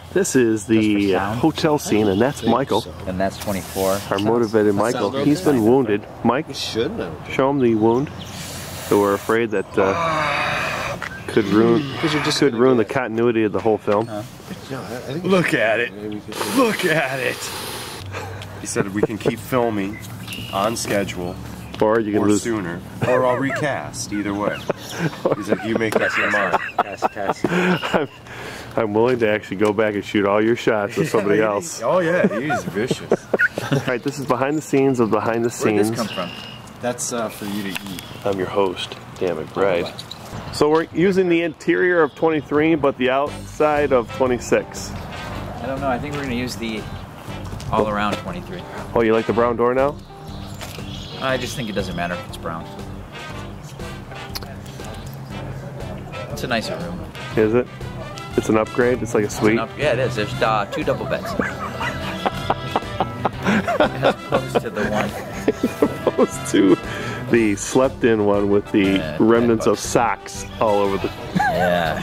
This is the hotel scene, and that's Michael. And that's 24. Our motivated Michael. He's been wounded. Mike, show him the wound. So we're afraid that could ruin the continuity of the whole film. Look at it. Look at it. He said we can keep filming on schedule. Or you can lose sooner. Or I'll recast, either way. He's like, you make up your mind. I'm willing to actually go back and shoot all your shots with somebody else. Oh yeah, he's vicious. Alright, this is behind the scenes of behind the scenes. Where'd this come from? That's for you to eat. I'm your host, damn it, right. So we're using the interior of 23, but the outside of 26. I don't know, I think we're gonna use the all around 23. Oh, you like the brown door now? I just think it doesn't matter if it's brown. It's a nicer room. Is it? It's an upgrade? It's like a suite? Yeah, it is. There's 2 double beds. As opposed to the one. As opposed to the slept-in one with the remnants of socks all over the... Yeah.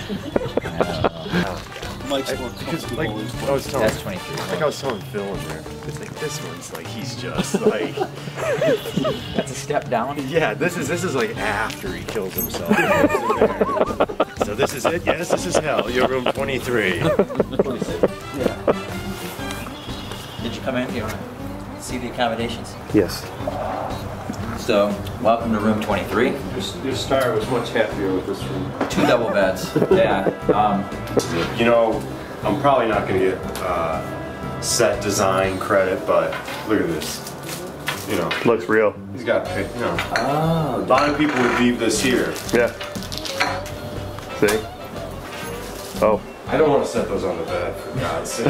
Mike's more comfortable. Like, I was telling, that's 23. Like I was telling Phil in there. It's like this one's like he's just like. That's a step down. Yeah, this is like after he kills himself. So this is it. Yes, this is hell. Your room 23. 26. Yeah. Did you come in? You want to see the accommodations? Yes. So, welcome to room 23. Your star was much happier with this room. 2 double beds. Yeah. You know, I'm probably not going to get set design credit, but look at this. You know, looks real. He's got, you know. Oh, a lot of people would leave this here. Yeah. See? Oh. I don't want to set those on the bed, for God's sake.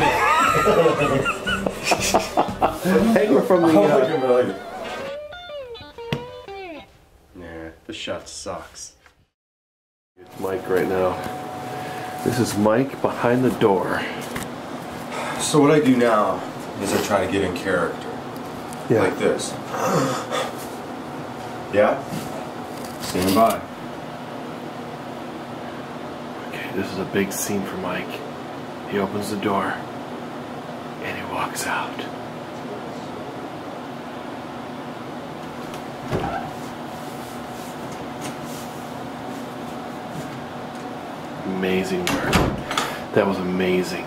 Hang from the. Nah, the shot sucks. It's Mike right now. This is Mike behind the door. So what I do now is I try to get in character. Yeah. Like this. Yeah? Stand by. Okay, this is a big scene for Mike. He opens the door and he walks out. Amazing work. That was amazing.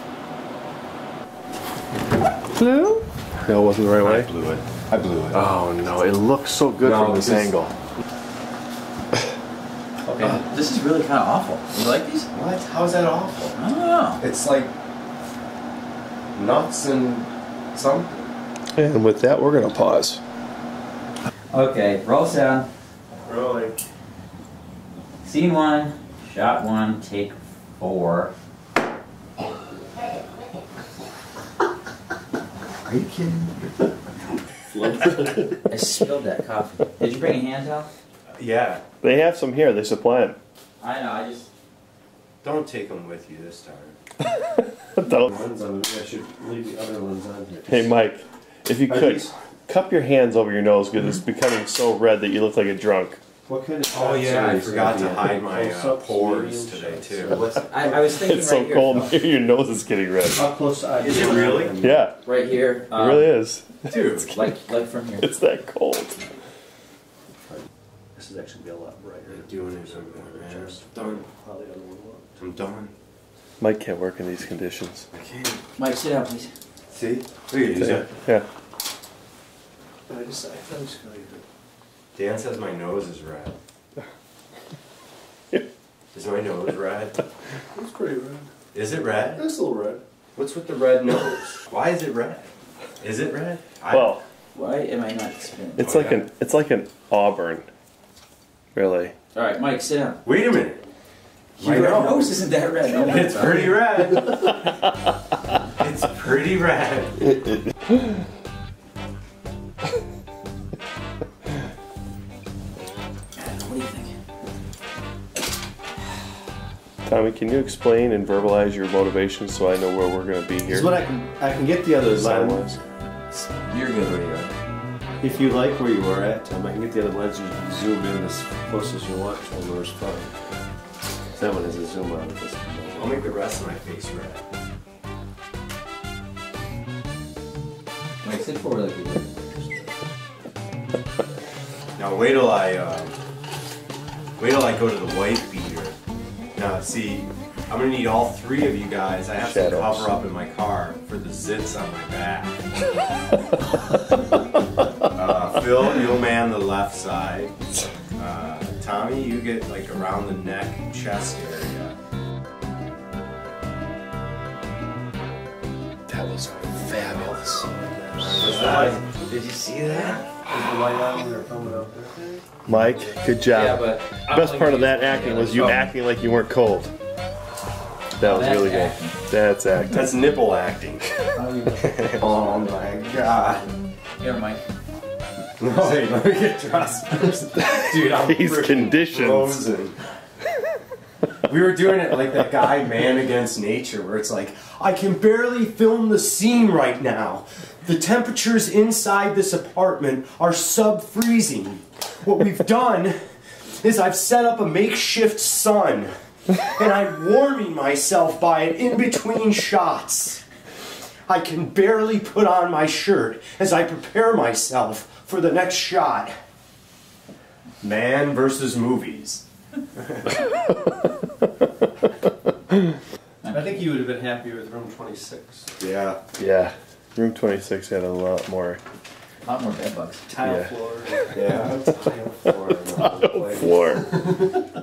Blue? No, it wasn't the right way? I blew it. Oh no, it looks so good from this angle. Okay. This is really kind of awful. You like these? What? How is that awful? I don't know. It's like nuts and something. And with that, we're gonna pause. Okay, roll sound. Rolling. Scene 1, shot 1, take 4. Are you kidding? I spilled that coffee. Did you bring a hand towel? Yeah. They have some here. They supply them. I know. I just Don't take them with you this time. Don't. I should leave the other ones on here. Hey, Mike, if you could, cup your hands over your nose because it's becoming so red that you look like a drunk. What kind of? Oh yeah, I forgot to hide my pores today too. I was thinking It's so right cold. here. Your nose is getting red. How close is it really? Yeah, Right here. it really is. Dude, Like from here. It's that cold. This is actually be a lot brighter. doing it. I'm done. How the other one was. I'm done. Mike can't work in these conditions. I can't. Mike, sit down, please. See? Look at you. Yeah. I just gonna leave it. Dan says my nose is red. Yeah. Is my nose red? It's pretty red. Is it red? It's a little red. What's with the red nose? Why is it red? Is it red? Well, Why am I not spinning? it's like an auburn. Really. All right, Mike, sit down. Wait a minute. My Your nose. nose isn't that red. No, It's pretty red. It's pretty red. What do you think? Tommy, can you explain and verbalize your motivation so I know where we're going to be here? This is what I can get the other lens. You're good where you are. If you like where you are at, Tom, I can get the other lens. You can zoom in as close as you want. Shoulder's fine. That one has a zoom out of this. I'll make the rest of my face red. Like, sit forward like you did. Now wait till I go to the white beater. Now see, I'm gonna need all three of you guys. I have to cover up in my car for the zits on my back. Phil, you'll man the left side. Tommy, you get like around the neck and chest area. That was fabulous. Did you see that? Mike, good job. Yeah, but Best part of that acting was you acting like you weren't cold. That was really good. That's acting. That's nipple acting. Oh my god. Here, Mike. Wait, let me get dressed first. Dude, I'm These conditions. frozen. We were doing it like that guy Man Against Nature, where it's like, I can barely film the scene right now. The temperatures inside this apartment are sub-freezing. What we've done is I've set up a makeshift sun, and I'm warming myself by it in between shots. I can barely put on my shirt as I prepare myself for the next shot. Man versus movies. I think you would have been happy with room 26. Yeah. Yeah. Room 26 had a lot more. A lot more bed bugs. Tile Yeah. floor. Yeah. Tile floor. Floor.